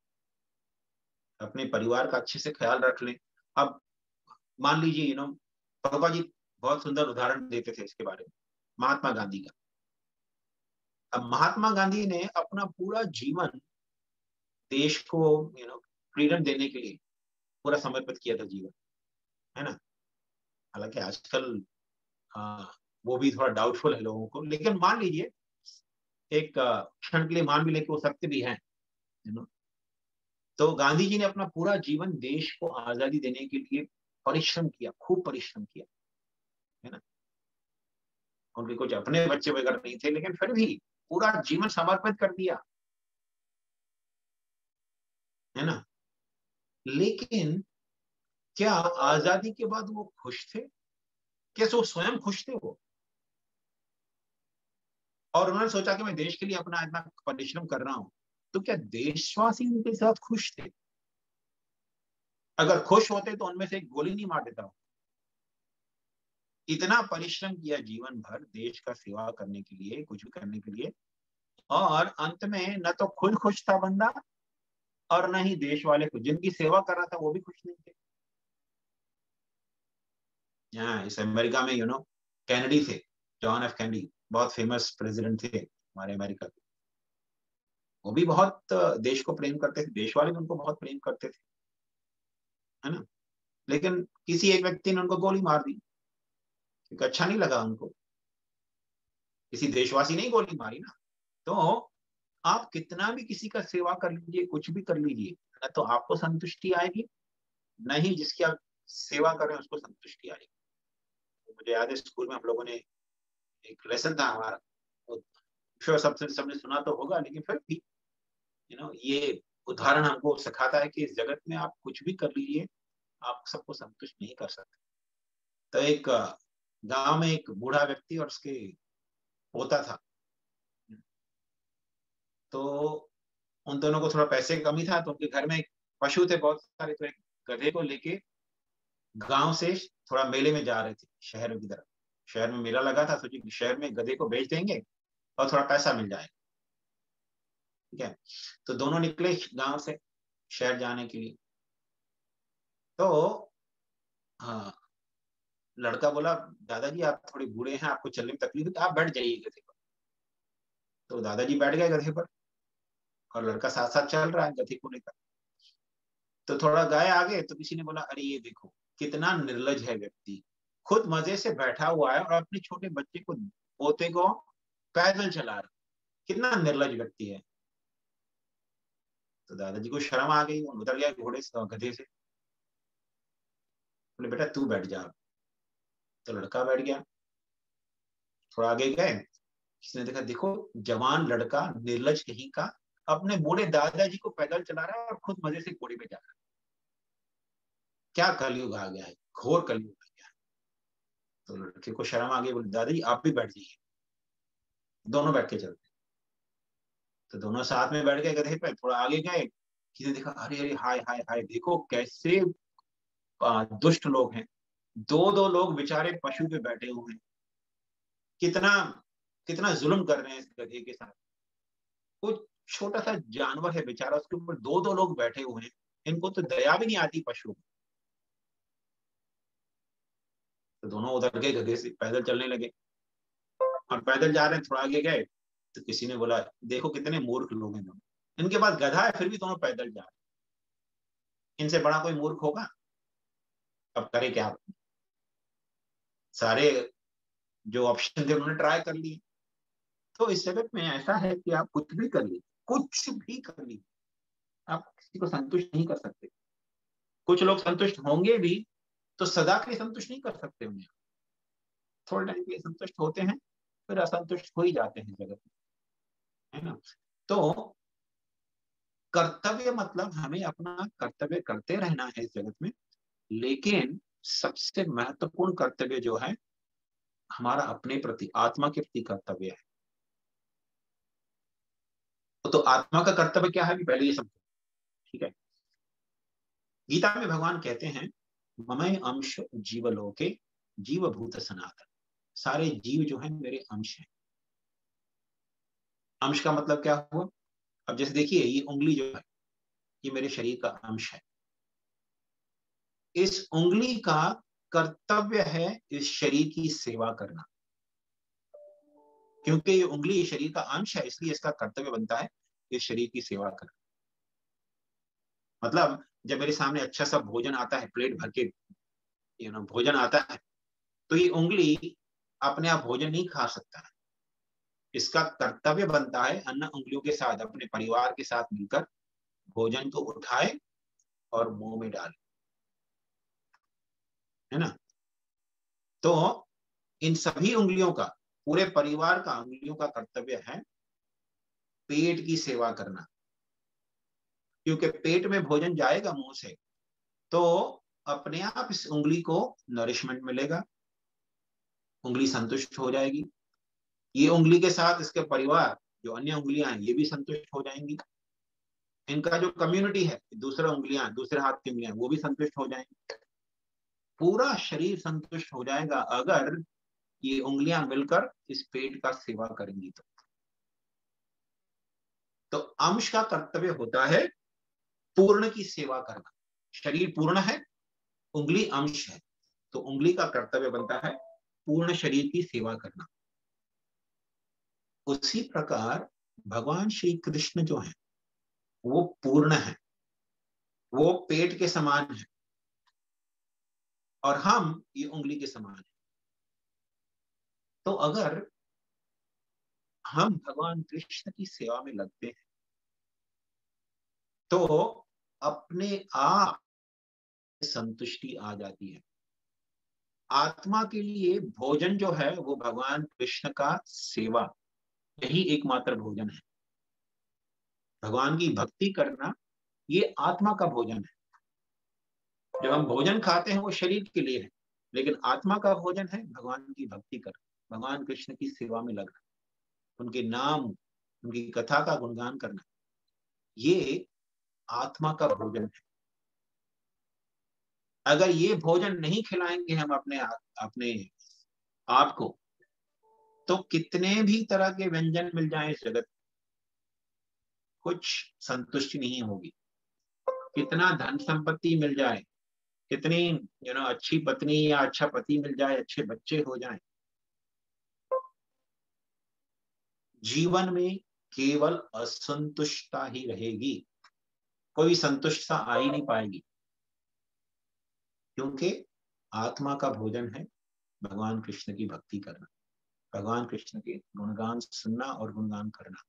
अपने परिवार का अच्छे से ख्याल रख लें। अब मान लीजिए प्रभुपा जी बहुत सुंदर उदाहरण देते थे इसके बारे में, महात्मा गांधी का। अब महात्मा गांधी ने अपना पूरा जीवन देश को फ्रीडम देने के लिए पूरा समर्पित किया था जीवन, है ना। हालांकि आजकल वो भी थोड़ा डाउटफुल है लोगों को, लेकिन मान लीजिए एक क्षण के लिए मान भी ले कि वो सत्य भी है, तो गांधी जी ने अपना पूरा जीवन देश को आजादी देने के लिए परिश्रम किया, खूब परिश्रम किया, है ना। उनके कुछ अपने बच्चे वगैरह नहीं थे, लेकिन फिर भी पूरा जीवन समर्पित कर दिया, है ना। लेकिन क्या आजादी के बाद वो खुश थे? कैसे वो स्वयं खुश थे वो? और उन्होंने सोचा कि मैं देश के लिए अपना इतना परिश्रम कर रहा हूं, तो क्या देशवासी उनके साथ खुश थे? अगर खुश होते तो उनमें से एक गोली नहीं मार देता। इतना परिश्रम किया जीवन भर देश का सेवा करने के लिए, कुछ भी करने के लिए, और अंत में न तो खुद खुश था बंदा और न ही देश वाले को जिनकी सेवा कर रहा था वो भी खुश नहीं थे। यहाँ इस अमेरिका में कैनेडी थे, जॉन एफ कैनेडी, बहुत फेमस प्रेसिडेंट थे हमारे अमेरिका के। वो भी बहुत देश को प्रेम करते थे, देश वाले भी उनको बहुत प्रेम करते थे, है ना। लेकिन किसी एक व्यक्ति ने उनको गोली मार दी क्योंकि अच्छा नहीं लगा उनको। किसी देशवासी ने ही गोली मारी ना। तो आप कितना भी किसी का सेवा कर लीजिए, कुछ भी कर लीजिए, न तो आपको संतुष्टि आएगी, न ही जिसकी आप सेवा कर रहे हैं उसको संतुष्टि आएगी। मुझे याद है स्कूल में हम लोगों ने एक लेसन था हमारा, सबने सुना तो होगा, लेकिन फिर भी ये उदाहरण हमको सिखाता है कि इस जगत में आप कुछ भी कर लीजिए, आप सबको संतुष्ट नहीं कर सकते। तो एक गांव में एक बूढ़ा व्यक्ति और उसके पोता था, तो उन दोनों को थोड़ा पैसे की कमी था, तो उनके घर में एक पशु थे बहुत सारे, तो एक गधे को लेके गांव से थोड़ा मेले में जा रहे थे शहर की तरफ। शहर में मेला लगा था, सोचिए शहर में गधे को बेच देंगे और थोड़ा पैसा मिल जाएगा, ठीक है। तो दोनों निकले गांव से शहर जाने के लिए। तो हाँ, लड़का बोला दादाजी आप थोड़े बूढ़े हैं, आपको चलने में तकलीफ है, तो आप बैठ जाइए गधे पर। तो दादाजी बैठ गए गधे पर और लड़का साथ साथ चल रहा है गधे को लेकर। तो थोड़ा गए आगे तो किसी ने बोला अरे ये देखो कितना निर्लज है व्यक्ति, खुद मजे से बैठा हुआ है और अपने छोटे बच्चे को, पोते को पैदल चला रहा, कितना निर्लज व्यक्ति है। तो दादाजी को शर्म आ गई, वो उतर गया घोड़े से, गधे से। बोले बेटा तू बैठ जा। तो लड़का बैठ गया। थोड़ा आगे गए, किसी ने देखा देखो जवान लड़का निर्लज कहीं का अपने बूढ़े दादाजी को पैदल चला रहा है और खुद मजे से घोड़े पे जा रहा है। क्या कलयुग आ गया है, घोर कलयुग आ गया है। तो लड़के को शर्म आ गई, बोले दादाजी आप भी बैठ जाइए। दोनों बैठ के चलते। तो दोनों साथ में बैठ गए गधे पे। थोड़ा आगे गए, किसी ने देखा अरे अरे हाय हाय हाय, देखो कैसे दुष्ट लोग हैं, दो दो लोग बेचारे पशु पे बैठे हुए हैं, कितना कितना जुल्म कर रहे हैं इस गधे के साथ। कुछ छोटा सा जानवर है बेचारा, उसके ऊपर दो दो लोग बैठे हुए हैं, इनको तो दया भी नहीं आती पशु। तो दोनों उधर गए, गधे से पैदल चलने लगे और पैदल जा रहे हैं। थोड़ा आगे गए तो किसी ने बोला देखो कितने मूर्ख लोग हैं दोनों, इनके पास गधा है फिर भी दोनों पैदल जा रहे हैं, इनसे बड़ा कोई मूर्ख होगा। अब करे क्या, सारे जो ऑप्शन थे उन्होंने ट्राई कर लिए। तो इस जगत में ऐसा है कि आप कुछ भी कर लीजिए, कुछ भी कर लीजिए, आप किसी को संतुष्ट नहीं कर सकते। कुछ लोग संतुष्ट होंगे भी तो सदा के लिए संतुष्ट नहीं कर सकते उन्हें, थोड़े टाइम के लिए संतुष्ट होते हैं फिर असंतुष्ट हो ही जाते हैं जगत में, है ना। तो कर्तव्य मतलब हमें अपना कर्तव्य करते रहना है इस जगत में, लेकिन सबसे महत्वपूर्ण कर्तव्य जो है हमारा अपने प्रति, आत्मा के प्रति कर्तव्य है। तो आत्मा का कर्तव्य क्या है पहले ये समझो, ठीक है। गीता में भगवान कहते हैं ममय अंश जीवलोके जीवभूत सनातन, सारे जीव जो है मेरे अंश हैं। अंश का मतलब क्या हुआ, अब जैसे देखिए ये उंगली जो है ये मेरे शरीर का अंश है, इस उंगली का कर्तव्य है इस शरीर की सेवा करना, क्योंकि ये उंगली शरीर का अंश है इसलिए इसका कर्तव्य बनता है इस शरीर की सेवा करना। मतलब जब मेरे सामने अच्छा सा भोजन आता है, प्लेट भर के भोजन आता है, तो ये उंगली अपने आप भोजन नहीं खा सकता है, इसका कर्तव्य बनता है अन्य उंगलियों के साथ अपने परिवार के साथ मिलकर भोजन को उठाए और मुंह में डाले, है ना। तो इन सभी उंगलियों का, पूरे परिवार का उंगलियों का कर्तव्य है पेट की सेवा करना, क्योंकि पेट में भोजन जाएगा मुंह से तो अपने आप इस उंगली को नरिशमेंट मिलेगा, उंगली संतुष्ट हो जाएगी, ये उंगली के साथ इसके परिवार जो अन्य उंगलियां हैं ये भी संतुष्ट हो जाएंगी, इनका जो कम्युनिटी है दूसरे उंगलियां, दूसरे हाथ की उंगलियां वो भी संतुष्ट हो जाएंगी, पूरा शरीर संतुष्ट हो जाएगा अगर ये उंगलियां मिलकर इस पेट का सेवा करेंगी। तो अंश का कर्तव्य होता है पूर्ण की सेवा करना, शरीर पूर्ण है, उंगली अंश है, तो उंगली का कर्तव्य बनता है पूर्ण शरीर की सेवा करना। उसी प्रकार भगवान श्री कृष्ण जो है वो पूर्ण है, वो पेट के समान है और हम ये उंगली के समान है। तो अगर हम भगवान कृष्ण की सेवा में लगते हैं तो अपने आप संतुष्टि आ जाती है। आत्मा के लिए भोजन जो है वो भगवान कृष्ण का सेवा, यही एकमात्र भोजन है। भगवान की भक्ति करना ये आत्मा का भोजन है। जब हम भोजन खाते हैं वो शरीर के लिए है, लेकिन आत्मा का भोजन है भगवान की भक्ति करना, भगवान कृष्ण की सेवा में लगना, उनके नाम, उनकी कथा का गुणगान करना, ये आत्मा का भोजन है। अगर ये भोजन नहीं खिलाएंगे हम अपने आप को, तो कितने भी तरह के व्यंजन मिल जाएं इस जगत, कुछ संतुष्टि नहीं होगी। कितना धन संपत्ति मिल जाए, कितनी अच्छी पत्नी या अच्छा पति मिल जाए, अच्छे बच्चे हो जाएं, जीवन में केवल असंतुष्टता ही रहेगी, कोई संतुष्टता आ ही नहीं पाएगी। क्योंकि आत्मा का भोजन है भगवान कृष्ण की भक्ति करना, भगवान कृष्ण के गुणगान सुनना और गुणगान करना।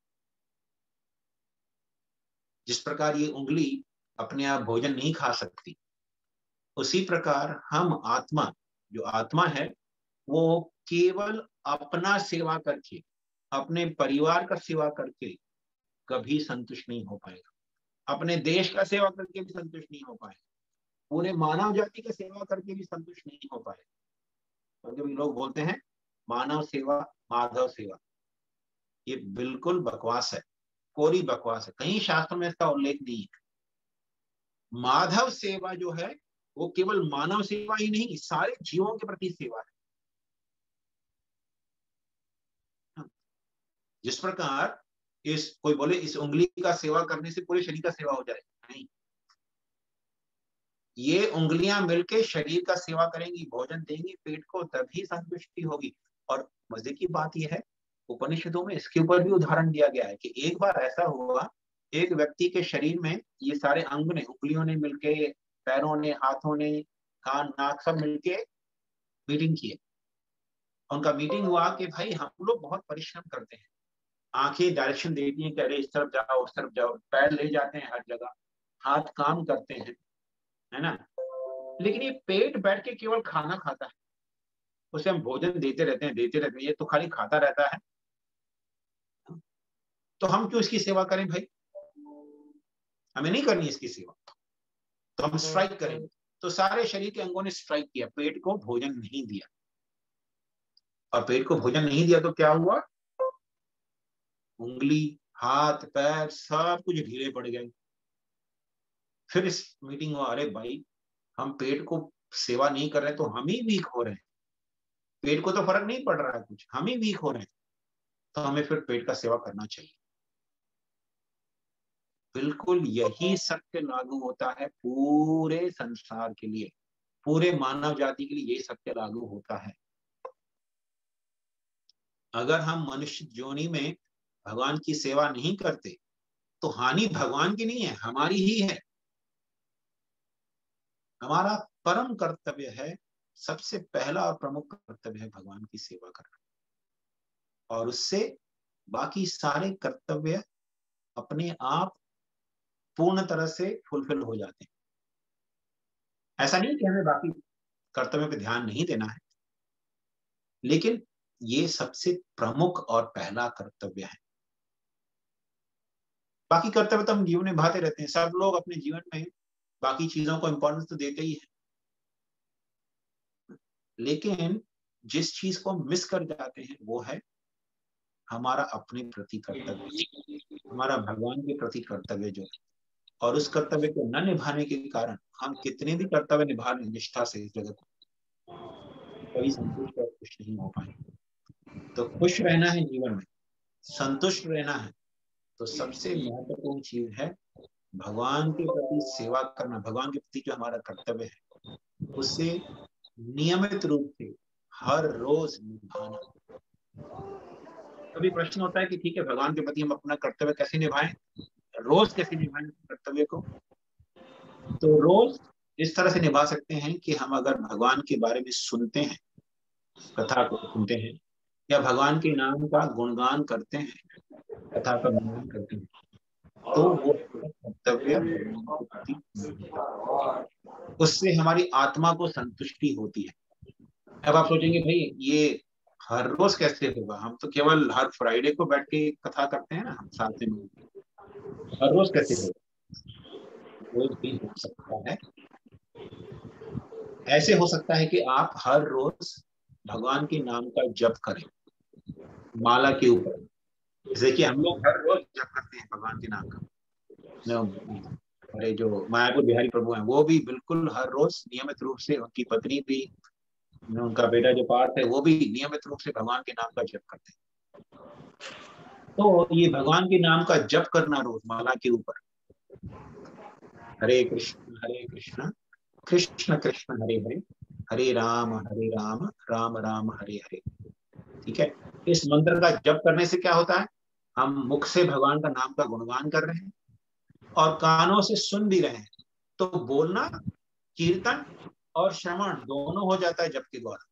जिस प्रकार ये उंगली अपने आप भोजन नहीं खा सकती, उसी प्रकार हम आत्मा, जो आत्मा है, वो केवल अपना सेवा करके, अपने परिवार का सेवा करके कभी संतुष्ट नहीं हो पाएगा, अपने देश का सेवा करके भी संतुष्ट नहीं हो पाएगा, पूरे मानव जाति का सेवा करके भी संतुष्ट नहीं हो पाएगा। तो जब लोग बोलते हैं मानव सेवा माधव सेवा, ये बिल्कुल बकवास है, कोरी बकवास है, कहीं शास्त्र में इसका उल्लेख नहीं है। माधव सेवा जो है वो केवल मानव सेवा ही नहीं, सारे जीवों के प्रति सेवा है। जिस प्रकार कोई बोले इस उंगली का सेवा करने से पूरे शरीर का सेवा हो जाए, नहीं, ये उंगलियां मिलके शरीर का सेवा करेंगी, भोजन देंगी पेट को, तभी संतुष्टि होगी। और मजे की बात यह है, उपनिषदों में इसके ऊपर भी उदाहरण दिया गया है कि एक बार ऐसा हुआ, एक व्यक्ति के शरीर में ये सारे अंग ने, उंगलियों ने मिलके, पैरों ने, हाथों ने, कान नाक सब मिलके मीटिंग की। उनका मीटिंग हुआ कि भाई हम लोग बहुत परिश्रम करते हैं, आंखें डायरेक्शन देती हैं कि अरे इस तरफ जाओ उस तरफ जाओ, पैर ले जाते हैं हर जगह, हाथ काम करते हैं, है ना, लेकिन ये पेट बैठ के केवल खाना खाता है, उसे हम भोजन देते रहते हैं, ये तो खाली खाता रहता है। तो हम क्यों इसकी सेवा करें भाई, हमें नहीं करनी इसकी सेवा, तो हम स्ट्राइक करेंगे। तो सारे शरीर के अंगों ने स्ट्राइक किया, पेट को भोजन नहीं दिया, और पेट को भोजन नहीं दिया तो क्या हुआ, उंगली, हाथ, पैर सब कुछ ढीले पड़ गए। फिर इस मीटिंग हुआ, अरे भाई हम पेट को सेवा नहीं कर रहे तो हम ही वीक हो रहे हैं, पेट को तो फर्क नहीं पड़ रहा है कुछ, हम ही वीक हो रहे हैं, तो हमें फिर पेट का सेवा करना चाहिए। बिल्कुल यही सत्य लागू होता है पूरे संसार के लिए, पूरे मानव जाति के लिए यही सत्य लागू होता है। अगर हम मनुष्य योनि में भगवान की सेवा नहीं करते तो हानि भगवान की नहीं है, हमारी ही है। हमारा परम कर्तव्य है, सबसे पहला और प्रमुख कर्तव्य है भगवान की सेवा करना, और उससे बाकी सारे कर्तव्य अपने आप पूर्ण तरह से फुलफिल हो जाते हैं। ऐसा नहीं कि हमें बाकी कर्तव्यों पे ध्यान नहीं देना है, लेकिन ये सबसे प्रमुख और पहला कर्तव्य है। बाकी कर्तव्य तो हम जीवन में निभाते रहते हैं, सब लोग अपने जीवन में बाकी चीजों को इंपॉर्टेंस तो देते ही है, लेकिन जिस चीज को मिस कर जाते हैं वो है हमारा अपने प्रति कर्तव्य, हमारा भगवान के प्रति कर्तव्य जो है। और उस कर्तव्य को न निभाने के कारण हम कितने भी कर्तव्य निभा लें निष्ठा से इस जगत को, कभी संतुष्ट और खुश नहीं हो पाए। तो खुश रहना है जीवन में, संतुष्ट रहना है, तो सबसे महत्वपूर्ण चीज है भगवान के प्रति सेवा करना, भगवान के प्रति जो हमारा कर्तव्य है उससे नियमित रूप से हर रोज निभाना। कभी प्रश्न होता है कि ठीक है भगवान के प्रति हम अपना कर्तव्य कैसे निभाएं, रोज कैसे निभाएं कर्तव्य को। तो रोज इस तरह से निभा सकते हैं कि हम अगर भगवान के बारे में सुनते हैं, कथा को सुनते हैं, या भगवान के नाम का गुणगान करते हैं, कथा का गुणगान करते हैं, तो वो कर्तव्य भगवान के प्रति, उससे हमारी आत्मा को संतुष्टि होती है। अब आप सोचेंगे भाई ये हर रोज कैसे होगा, हम तो केवल हर फ्राइडे को बैठ के कथा करते हैं ना, हम साथ में, हर रोज कैसे होगा? रोज भी हो सकता है, ऐसे हो सकता है कि आप हर रोज भगवान के नाम का जप करें माला के ऊपर, जैसे कि हम लोग हर रोज जप करते हैं भगवान के नाम का। अरे जो मायापुर बिहारी प्रभु हैं वो भी बिल्कुल हर रोज नियमित रूप से, उनकी पत्नी भी, उनका बेटा जो पार्थ है वो भी नियमित रूप से भगवान के नाम का जप करते हैं। तो ये भगवान के नाम का जप करना रोज माला के ऊपर, हरे कृष्ण कृष्ण कृष्ण हरे हरे, हरे राम राम राम हरे हरे। ठीक है, इस मंत्र का जप करने से क्या होता है, हम मुख से भगवान का नाम का गुणगान कर रहे हैं और कानों से सुन भी रहे हैं। तो बोलना, कीर्तन और श्रवण दोनों हो जाता है जप के द्वारा,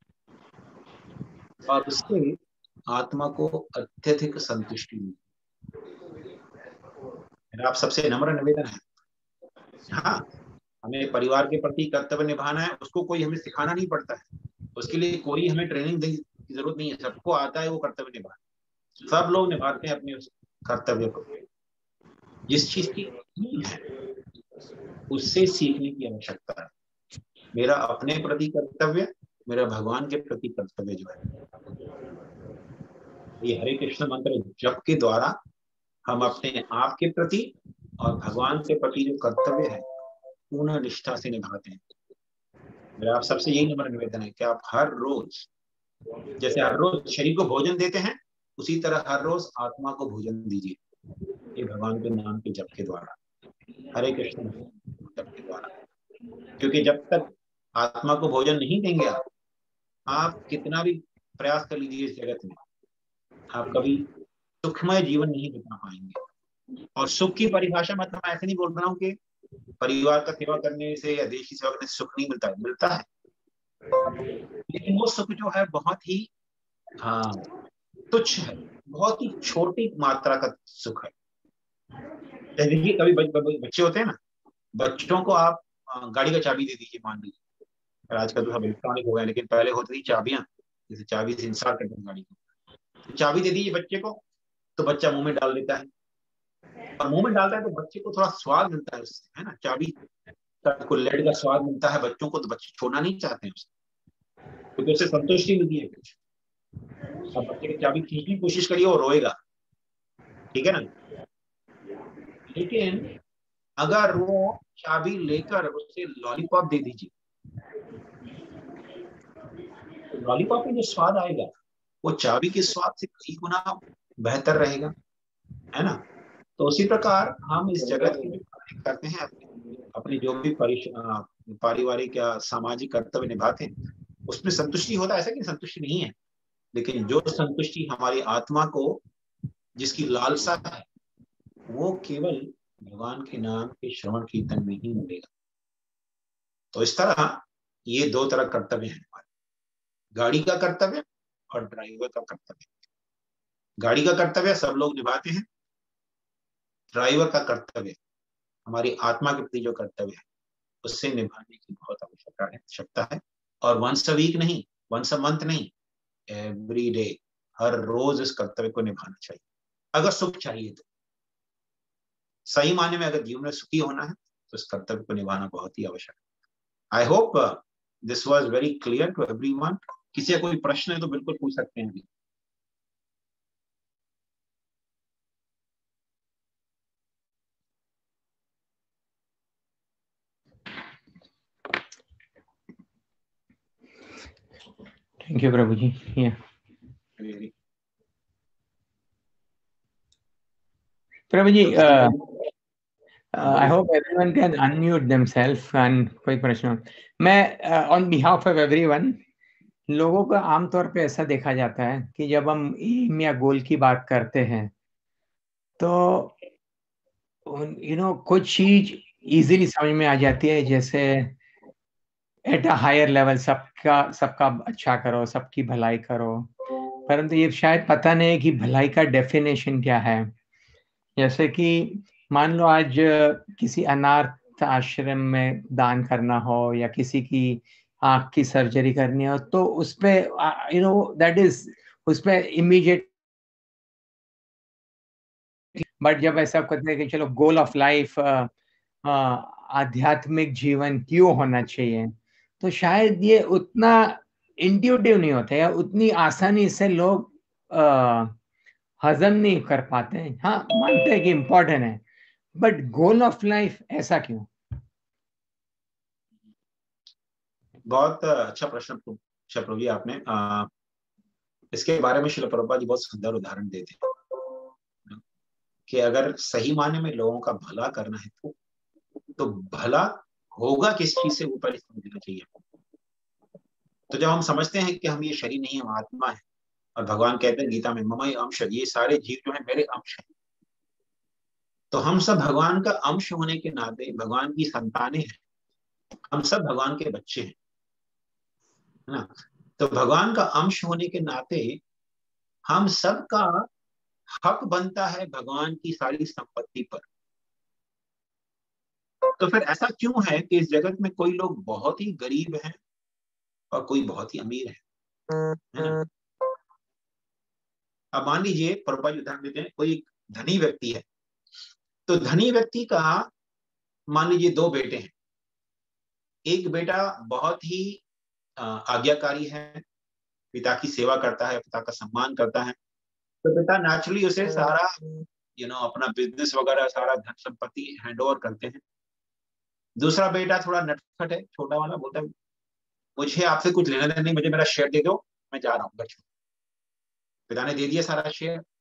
और उससे आत्मा को अत्यधिक संतुष्टि मिलती है। आप सबसे नम्र निवेदन है, हाँ, हमें परिवार के प्रति कर्तव्य निभाना है, उसको कोई हमें सिखाना नहीं पड़ता है, उसके लिए कोई हमें ट्रेनिंग देने की जरूरत नहीं है, सबको आता है वो कर्तव्य निभाना। सब लोग निभाते हैं अपने उस कर्तव्य को। जिस चीज की नीड है उससे सीखने की आवश्यकता है। मेरा अपने प्रति कर्तव्य, मेरा भगवान के प्रति कर्तव्य जो है, ये हरे कृष्ण मंत्र जप के द्वारा हम अपने आप के प्रति और भगवान के प्रति जो कर्तव्य है पूर्ण निष्ठा से निभाते हैं। मेरा आप सबसे यही नम्र निवेदन है कि आप हर रोज, जैसे हर रोज शरीर को भोजन देते हैं, उसी तरह हर रोज आत्मा को भोजन दीजिए, ये भगवान के नाम के जप के द्वारा, हरे कृष्ण जप के द्वारा। क्योंकि जब तक आत्मा को भोजन नहीं देंगे आप कितना भी प्रयास कर लीजिए इस जगत में, आप कभी सुखमय जीवन नहीं बिता पाएंगे। और सुख की परिभाषा मतलब मैं ऐसे नहीं बोल रहा हूँ कि परिवार का सेवा करने से या देश की सेवा करने से सुख नहीं मिलता है, मिलता है, लेकिन वो सुख जो है बहुत ही तुच्छ है, बहुत ही छोटी मात्रा का सुख है। देखिए कभी बच्चे होते हैं ना, बच्चों को आप गाड़ी का चाबी दे दीजिए, मान लीजिए, आजकल तो सब इलेक्ट्रॉनिक हो गया, लेकिन पहले होती थी चाबियां, जैसे चाबी से इंस्टॉल करते हैं गाड़ी को, तो चाबी दे दीजिए बच्चे को, तो बच्चा मुंह में डाल देता है, और मुंह में डालता है तो बच्चे को थोड़ा स्वाद मिलता है उससे, है ना, चाबी को लेड का स्वाद मिलता है बच्चों को, तो बच्चे छोड़ना नहीं चाहते हैं उससे, क्योंकि उससे संतुष्टि मिलती है कुछ। अब बच्चे की चाबी खींचने की कोशिश करिए, वो रोएगा, ठीक है ना, लेकिन अगर वो चाबी लेकर उसे लॉलीपॉप दे दीजिए, तो लॉलीपॉप में जो स्वाद आएगा वो चाबी के स्वाद से कई गुना बेहतर रहेगा, है ना। तो उसी प्रकार हम इस जगत की जो कार्य करते हैं, अपने जो भी पारिवारिक या सामाजिक कर्तव्य निभाते हैं, उसमें संतुष्टि होता है, ऐसा कि संतुष्टि नहीं है, लेकिन जो संतुष्टि हमारी आत्मा को जिसकी लालसा है, वो केवल भगवान के नाम के श्रवण कीर्तन में ही मिलेगा। तो इस तरह ये दो तरह कर्तव्य हैं हमारे, गाड़ी का कर्तव्य और ड्राइवर का कर्तव्य। गाड़ी का कर्तव्य सब लोग निभाते हैं, ड्राइवर का कर्तव्य हमारी आत्मा के प्रति जो कर्तव्य है उससे निभाने की बहुत आवश्यकता है। और वंस अ वीक नहीं, वंस अ मंथ नहीं, एवरी डे, हर रोज इस कर्तव्य को निभाना चाहिए, अगर सुख चाहिए तो। सही मायने में अगर जीवन में सुखी होना है तो इस कर्तव्य को निभाना बहुत ही आवश्यक है। I hope this was very clear to everyone. किसी का कोई प्रश्न है तो बिल्कुल पूछ सकते हैं। Thank you Prabhu ji. Prabhu ji, I hope everyone can unmute themselves and कोई प्रश्न। मैं on behalf of everyone, लोगों का आमतौर पे ऐसा देखा जाता है कि जब हम एम या गोल की बात करते हैं तो कुछ चीज इजीली समझ में आ जाती है, जैसे एट अ हायर लेवल सबका अच्छा करो, सबकी भलाई करो, परंतु ये शायद पता नहीं है कि भलाई का डेफिनेशन क्या है। जैसे कि मान लो आज किसी अनाथ आश्रम में दान करना हो या किसी की आंख की सर्जरी करनी हो, तो उसपे दैट इज उसपे इमीडिएट, बट जब ऐसा कहते हैं कि चलो गोल ऑफ लाइफ आध्यात्मिक जीवन क्यों होना चाहिए, तो शायद ये उतना इंट्यूटिव नहीं होता है, उतनी आसानी से लोग हजम नहीं कर पाते हैं। हाँ, मानते हैं कि इम्पोर्टेंट है, बट गोल ऑफ लाइफ ऐसा क्यों? बहुत अच्छा प्रश्न पूछा प्रभु जी आपने। इसके बारे में श्रील प्रभुपाद जी बहुत सुंदर उदाहरण देते हैं कि अगर सही मायने में लोगों का भला करना है तो भला होगा किस चीज से वो पहले समझना चाहिए। तो जब हम समझते हैं कि हम ये शरीर नहीं, हम आत्मा है, और भगवान कहते हैं गीता में ममई अंश, ये सारे जीव जो है मेरे अंश हैं, तो हम सब भगवान का अंश होने के नाते भगवान की संतानें हैं, हम सब भगवान के बच्चे हैं, है ना। तो भगवान का अंश होने के नाते हम सब का हक बनता है भगवान की सारी संपत्ति पर। तो फिर ऐसा क्यों है कि इस जगत में कोई लोग बहुत ही गरीब हैं और कोई बहुत ही अमीर है ना। अब मान लीजिए, प्रभुपाद जी उदाहरण देते हैं, कोई एक धनी व्यक्ति है, तो धनी व्यक्ति का मान लीजिए 2 बेटे हैं। एक बेटा बहुत ही आज्ञाकारी है, पिता की सेवा करता है, पिता का सम्मान करता है, तो पिता नेचुरली उसे सारा अपना बिजनेस वगैरह सारा धन संपत्ति हैंड ओवर करते हैं। दूसरा बेटा थोड़ा नटखट है, छोटा वाला, बोलता है मुझे आपसे कुछ लेना देना नहीं, मुझे मेरा शेयर दे दो, मैं जा रहा हूँ घर छोड़। पिता ने दे दिया सारा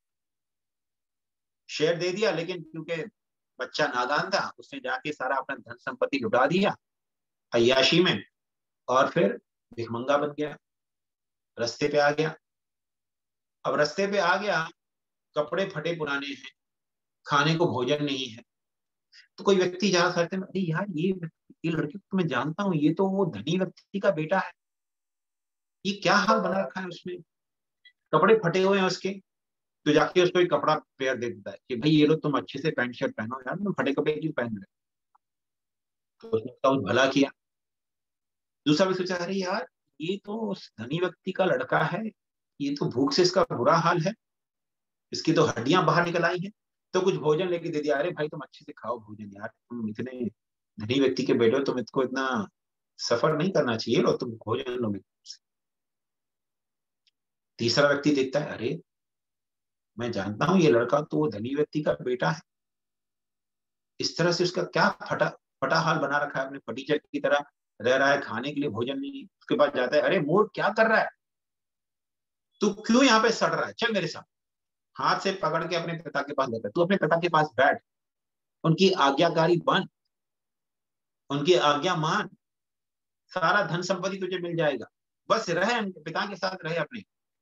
शेयर दे दिया, लेकिन क्योंकि बच्चा नादान था, उसने जाके सारा अपना धन संपत्ति लुटा दिया अय्याशी में, और फिर भिखमंगा बन गया, रास्ते पे आ गया। अब रास्ते पे आ गया, कपड़े फटे पुराने हैं, खाने को भोजन नहीं है। तो कोई व्यक्ति जा सकते हैं, अरे यार ये लड़के को मैं जानता हूँ, ये तो वो धनी व्यक्ति का बेटा है, ये क्या हाल बना रखा है उसने, कपड़े फटे हुए हैं उसके। तो जाके उसको एक कपड़ा पेयर दे देता है कि भाई ये लो, तुम अच्छे से पैंट शर्ट पहनो यार, तुम फटे कपड़े क्यों पहन रहे। तो उसने उसका भला किया। दूसरा भी सोचा, अरे यार ये तो उस धनी व्यक्ति का लड़का है, ये तो भूख से इसका बुरा हाल है, इसकी तो हड्डियां बाहर निकल आई हैं, तो कुछ भोजन लेके दे दिया। अरे भाई तुम अच्छे से खाओ भोजन यार, तुम इतने धनी व्यक्ति के बेटे हो, तुम इसको इतना सफर नहीं करना चाहिए, लो तुम भोजन लो। तीसरा व्यक्ति देखता है, अरे मैं जानता हूं ये लड़का तो वो धनी व्यक्ति का बेटा है, इस तरह से उसका क्या फटा फटा हाल बना रखा है, अपने फटीचर की तरह रह रहा है, खाने के लिए भोजन नहीं। उसके बाद जाता है, अरे मूर्ख क्या कर रहा है, तू क्यों यहाँ पे सड़ रहा है, चल मेरे साथ। हाथ से पकड़ के अपने पिता के पास लेकर, तू अपने पिता के पास बैठ, उनकी आज्ञाकारी बन, उनकी आज्ञा मान, सारा धन संपत्ति तुझे मिल जाएगा, बस रहे उनके पिता के साथ रहे अपने।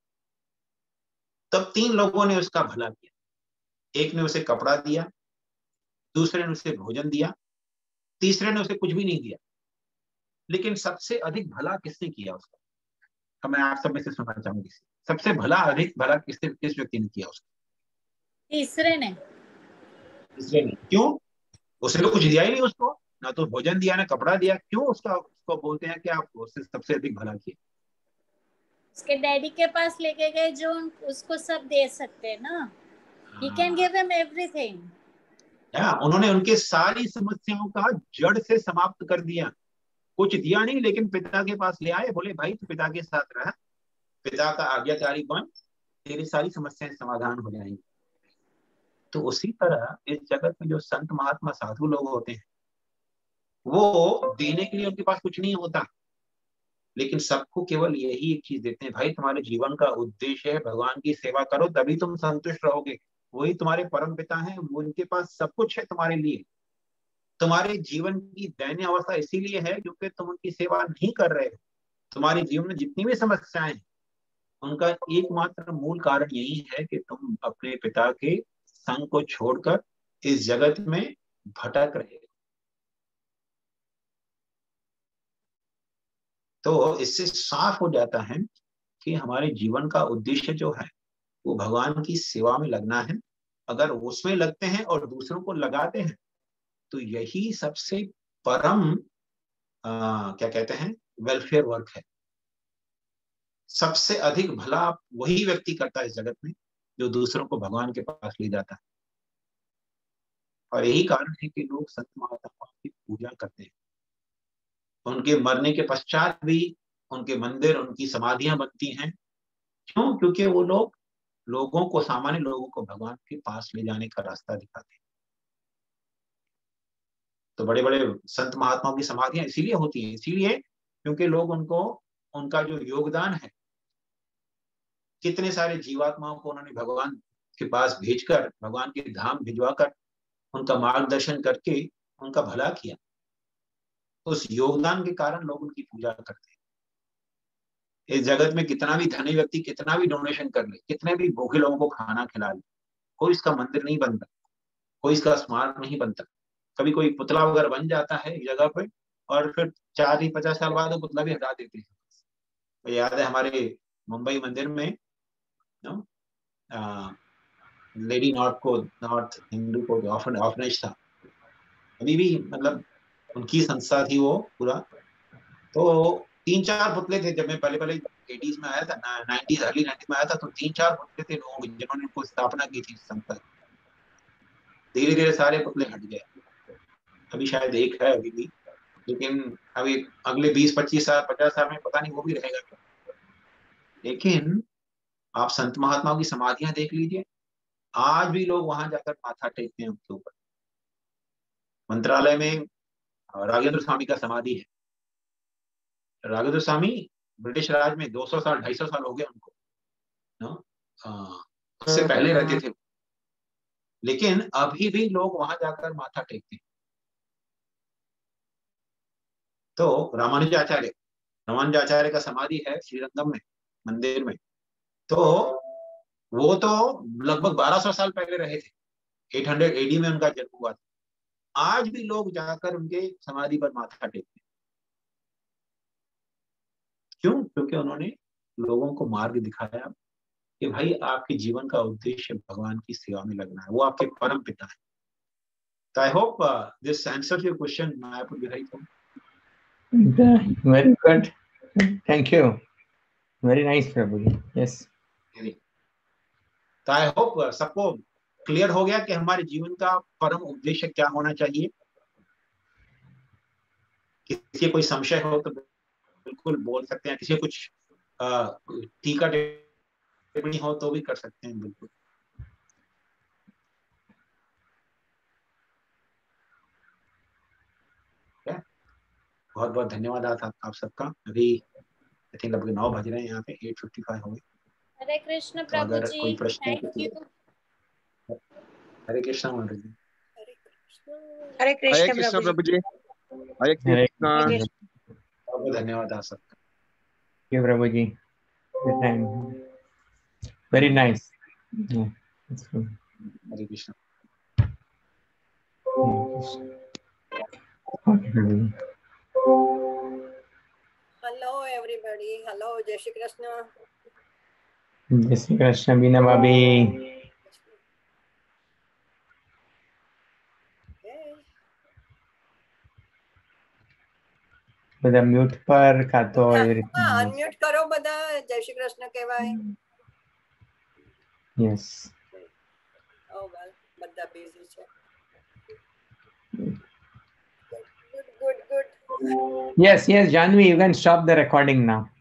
तब 3 लोगों ने उसका भला किया। एक ने उसे कपड़ा दिया, दूसरे ने उसे भोजन दिया, तीसरे ने उसे कुछ भी नहीं दिया। लेकिन सबसे अधिक भला किसने किया उसका, तो मैं आप सब में से सुनना चाहूंगी, सबसे भला अधिक भला किस व्यक्ति ने किया उसका। तीसरे ने। तीसरे ने। क्यों? उसने तो कुछ दिया ही नहीं उसको, ना तो भोजन दिया ना कपड़ा दिया, क्यों उसको बोलते हैं कि आप उससे सबसे अधिक भला किए। उसके डैडी के पास लेके गए जो उसको सब दे सकते हैं ना, he can give him everything। उन्होंने उनके सारी समस्याओं का जड़ से समाप्त कर दिया। कुछ दिया नहीं, लेकिन पिता के पास ले आए, बोले भाई तू पिता के साथ रह, पिता का आज्ञाकारी बन, तेरी सारी समस्याएं समाधान हो जाएंगी। तो उसी तरह इस जगत में जो संत महात्मा साधु लोग होते हैं, वो देने के लिए उनके पास कुछ नहीं होता, लेकिन सबको केवल यही एक चीज देते हैं, भाई तुम्हारे जीवन का उद्देश्य है भगवान की सेवा करो, तभी तुम संतुष्ट रहोगे, वही तुम्हारे परम पिता हैं, उनके पास सब कुछ है तुम्हारे लिए। तुम्हारे जीवन की दयनीय अवस्था इसीलिए है क्योंकि तुम उनकी सेवा नहीं कर रहे हो। तुम्हारे जीवन में जितनी भी समस्याएं, उनका एकमात्र मूल कारण यही है कि तुम अपने पिता के संग को छोड़कर इस जगत में भटक रहे हो। तो इससे साफ हो जाता है कि हमारे जीवन का उद्देश्य जो है वो भगवान की सेवा में लगना है। अगर उसमें लगते हैं और दूसरों को लगाते हैं तो यही सबसे परम क्या कहते हैं, वेलफेयर वर्क है। सबसे अधिक भला वही व्यक्ति करता है इस जगत में जो दूसरों को भगवान के पास ले जाता है। और यही कारण है कि लोग संत महात्माओं की पूजा करते हैं। उनके मरने के पश्चात भी उनके मंदिर, उनकी समाधियां बनती हैं। क्यों? क्योंकि वो लोग लोगों को, सामान्य लोगों को भगवान के पास ले जाने का रास्ता दिखाते हैं। तो बड़े बड़े संत महात्माओं की समाधियां इसीलिए होती हैं, इसीलिए क्योंकि लोग उनको, उनका जो योगदान है, कितने सारे जीवात्माओं को उन्होंने भगवान के पास भेजकर, भगवान के धाम भिजवाकर, उनका मार्गदर्शन करके उनका भला किया। उस योगदान के कारण लोग उनकी पूजा करते हैं। इस जगत में कितना भी धनी व्यक्ति कितना भी डोनेशन कर ले, कितने भी भूखे लोगों को खाना खिला ले, कोई इसका मंदिर नहीं बनता, कोई इसका स्मारक नहीं बनता। कभी कोई पुतला वगैरह बन जाता है एक जगह पे और फिर 40-50 साल बाद वो पुतला भी हटा देते हैं। तो याद है हमारे मुंबई मंदिर में लेडी नॉर्थ हिंदू को ऑर्फनेज था, अभी भी मतलब उनकी संस्था थी वो पूरा। तो 3-4 पुतले थे जब मैं पहले 80s में आया था, 90s अर्ली 90s में आया था, तो 3-4 पुतले थे लोगों के जिन्होंने उनको स्थापना की थी संस्था। धीरे धीरे सारे पुतले हट गए, अभी शायद एक है अभी भी, लेकिन अभी अगले 20-25 साल 50 साल में पता नहीं वो भी रहेगा। लेकिन आप संत महात्माओं की समाधियां देख लीजिए, आज भी लोग वहां जाकर माथा टेकते हैं उनके ऊपर। मंत्रालय में राघवेंद्र स्वामी का समाधि है। राघवेंद्र स्वामी ब्रिटिश राज में 200 साल 250 साल हो गए उनको, उससे पहले रहते थे, लेकिन अभी भी लोग वहां जाकर माथा टेकते हैं। तो रामानुजाचार्य का समाधि है श्रीरंगम में मंदिर में, तो वो तो लगभग 1200 साल पहले रहे थे, 800 AD में उनका जन्म हुआ था। आज भी लोग जाकर उनके समाधि पर माथा टेकते हैं। क्यों? क्योंकि उन्होंने लोगों को मार्ग दिखाया कि भाई आपके जीवन का उद्देश्य भगवान की सेवा में लगना है, वो आपके परम पिता है। तो I hope this answers your question Mayapur Bihari. Very good, thank you, very nice Prabhu ji. Yes, तो आई होप सबको क्लियर हो गया कि हमारे जीवन का परम उद्देश्य क्या होना चाहिए। किसी कोई संशय हो तो बिल्कुल बोल सकते हैं, किसी कुछ टीका टिप्पणी हो तो भी कर सकते हैं, बिल्कुल। बहुत बहुत धन्यवाद आप सबका। अभी आई थिंक लगभग 9 बज रहे हैं, यहाँ पे 8:55 हो गए। हरे कृष्ण तो प्रभु अगर जी, कोई प्रश्न है थैंक यू। हरे कृष्ण मंडल जी। हरे कृष्ण प्रभु जी। हरे कृष्ण। बहुत धन्यवाद आप सबका। Prabhu ji, very nice. Hare Krishna. Hello everybody, hello, जय श्री कृष्ण। जय श्री कृष्ण बीना भाभी। બધા મ્યુટ પર કાતો અનમ્યુટ કરો બધા, જય શ્રી કૃષ્ણ કહેવાય. યસ, ઓ વેલ, બધા બિઝી છે. Good. Yes, Janvi, you can stop the recording now.